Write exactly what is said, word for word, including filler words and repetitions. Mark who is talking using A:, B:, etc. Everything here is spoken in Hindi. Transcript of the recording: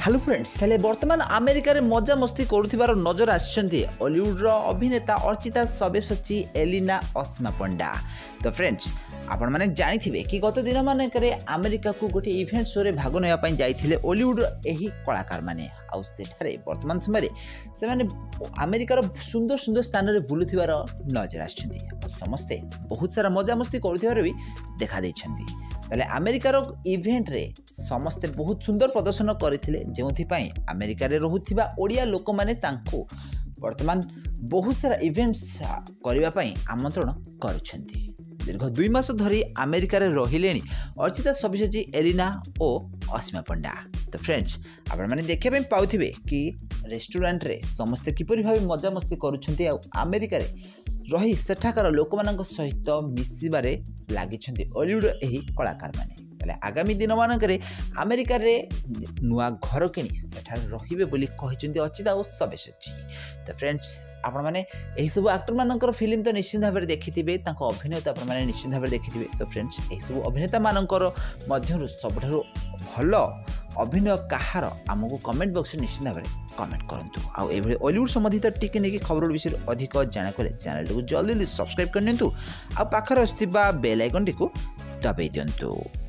A: हेलो फ्रेंड्स ताले वर्तमान अमेरिका रे मजा मस्ती करुथिबार नजर आछंती हॉलीवुड रो अभिनेता अर्चिता सब्यसाची एलिना अस्मा पंडा। तो फ्रेंड्स आपण माने जानिथिबे कि गत दिन माने करे अमेरिका को गोटे इवेंट शो रे भाग नेया पई जाइथिले हॉलीवुड एही कलाकार माने आ सेठारे वर्तमान समय से माने अमेरिका रो सुंदर सुंदर स्थान रे बुलुथिबार नजर आछंती समस्ते बहुत सारा मजा मस्ती करुथिबार भी देखा दैछंती। ताले अमेरिकार इवेंट रे समस्ते बहुत सुंदर प्रदर्शन करथिले जेउथिपाई अमेरिका रे रहुथिबा ओडिया लोक माने तांको वर्तमान बहुत सारा इवेंट्स करबा पई आमंत्रण करूछंती। दीर्घ दुई मास धरी अमेरिका रे रहिलेनी अर्चिता सब्यसाची एलिना ओ अस्मा पंडा। तो फ्रेंड्स आपण माने देखिया पई पाउथिबे कि रेस्टोरेंट रे समस्ते किपरि भाबे मजा मस्ती करूछंती आ अमेरिका रे रही सेठाकार लोक मान सहित मिसबारे लगी हॉलीवुड एही कलाकार माने। आगामी दिन मानक अमेरिका रे नुआ घर किणी सेठार रहिबे बोली कहिसंती अर्चिता और सब्यसाची। तो फ्रेंड्स आपण माने एही सब एक्टर मानकर फिल्म तो निश्चित भाव में देखिथिबे तांको अभिनय तो आपण माने निश्चित भाव में देखिथिबे। तो फ्रेंड्स एही सब अभिनेता मानकर मध्यरु सबठारु भलो अभिनय कहार आमको कमेंट बॉक्स में निश्चित भाव में कमेंट करंतु। आ एभଳି हॉलीवुड संबंधित टिके नेकी खबर विषय अधिक जाना को चैनल को जल्दी सब्सक्राइब करनियंतु आ पाखर आस्तिबा बेल आइकन टिको दबाई दियंतु।